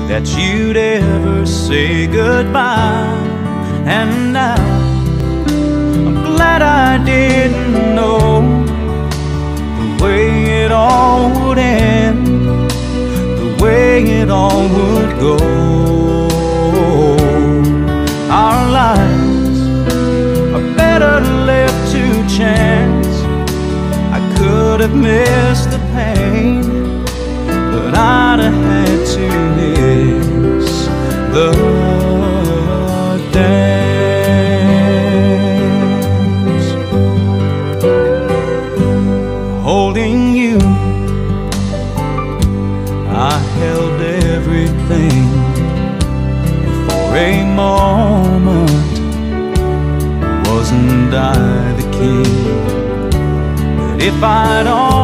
that you'd ever say goodbye. And now I'm glad I didn't know the way it all would end, the way it all would go. Our lives are better left to chance. I could have missed the pain, but I'd have had to miss the dance. Holding you, I held everything, and for a moment wasn't I the king? But if I'd